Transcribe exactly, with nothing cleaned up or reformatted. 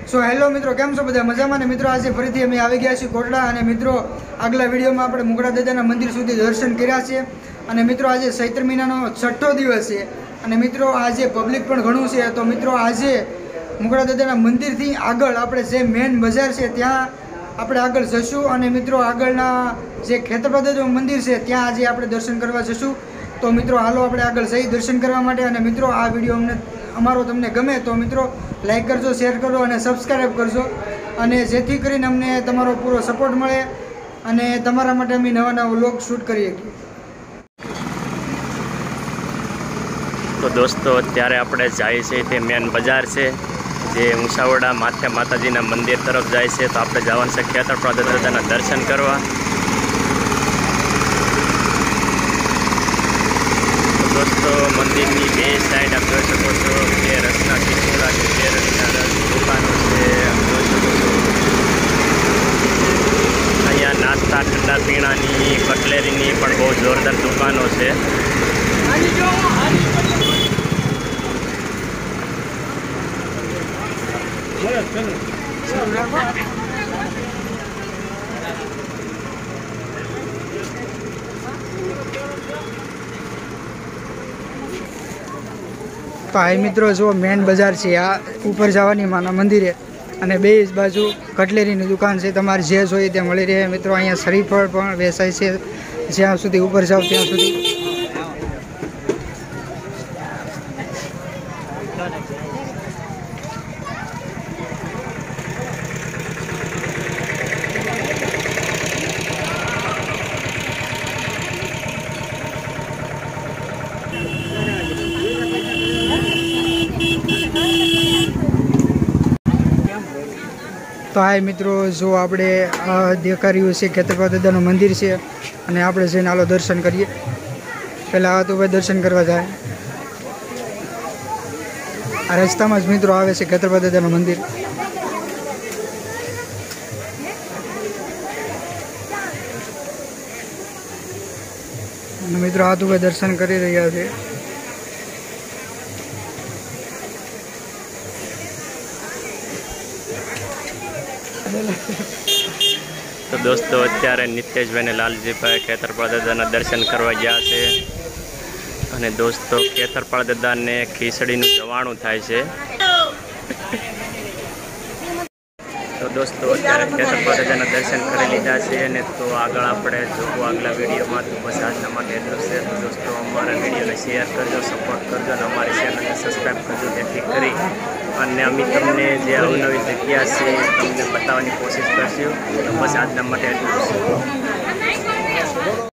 So hello मित्रों, केम छो बधा मजामां ने? मित्रों आज फरीथी अमे आवी गया छीए कोटड़ा अने मित्रों आगला विडियोमां आपणे मुगड़ा दादाना मंदिर सुधी दर्शन कर्या छे। अने मित्रों आज चैत्र महीनानो छठ्ठो दिवस छे अने मित्रों आज पब्लिक पण घणुं छे। तो मित्रों आज मुगड़ा दादाना मंदिरथी आगळ आपणे जे मेन बजार छे त्यां આપણે આગળ જશું અને મિત્રો આગળના જે ખેતરપા દાદાનું મંદિર છે ત્યાં આજે આપણે દર્શન કરવા જશું। તો મિત્રો હાલો આપણે આગળ જઈ દર્શન કરવા માટે। અને મિત્રો આ વિડીયો અમને અમારો તમને ગમે તો મિત્રો લાઈક કરજો, શેર કરો અને સબસ્ક્રાઈબ કરજો, અને જેથી કરીને અમને તમારો પૂરો સપોર્ટ મળે અને તમારા માટે અમે નવા નવા વ્લોગ શૂટ કરી શકીએ। તો દોસ્તો અત્યારે આપણે જાય છે તે મેન બજાર છે જે ઊંસાવડા માથે માતાજીના મંદિર તરફ જાય છે। તો આપણે જવાનું છે ખેતરપા દાદાના દર્શન કરવા। તો દોસ્તો મંદિરની બે સાઈડ આપ જોઈ શકો છો કે રસના ખીચોડા છે, બે રસના દુકાનો છે જોઈ શકો છો। અહીંયા નાસ્તા ઠંડા પીણાની કટલેરીની પણ બહુ જોરદાર દુકાનો છે। तो हाई मित्रों जो मेन बजार है आ ऊपर जवानी माना मंदिरे अने बे बाजू कटलेरी दुकान से तमारे जे जोईए ते मळी रहे। मित्रों अहींया श्रीफळ पण वेचाय छे, ज्यां सुधी ऊपर जाओ त्यां सुधी। तो हाय मित्रों जो आपणे देखा रह्युं छे खेतरपा दादानुं मंदिर छे अने आपणे जईने आलो दर्शन करीए। पहेला आ तो भाई दर्शन करवा जाए। आ रस्तामां ज मित्रों आवे छे खेतरपा दादानुं मंदिर। मित्रों आ तो भाई दर्शन करी रह्या छे। तो दोस्तों अत्यारे नितेश भाई ने लालजी भाई खेतरपा दादा दर्शन करवा गया है। अने दोस्तों खेतरपा दादा ने खीचड़ी जवाणु थाय छे। तो दोस्तों अत्यारे खेतरपा दादा दर्शन कर लीधा है। तो आगे आपणे जो आगला विडियो में तो बस आजना माटे एटलुं ज छे। तो दोस्तों अमारा विडियो ने शेर करजो, सपोर्ट करजो और अमारी चेनल ने सब्सक्राइब करजो, जेथी करी अने अमी तमने जे अवनवी जग्या छे तमने बताववानी कोशिश करशुं। तो बस आजना माटे एटलुं ज छे।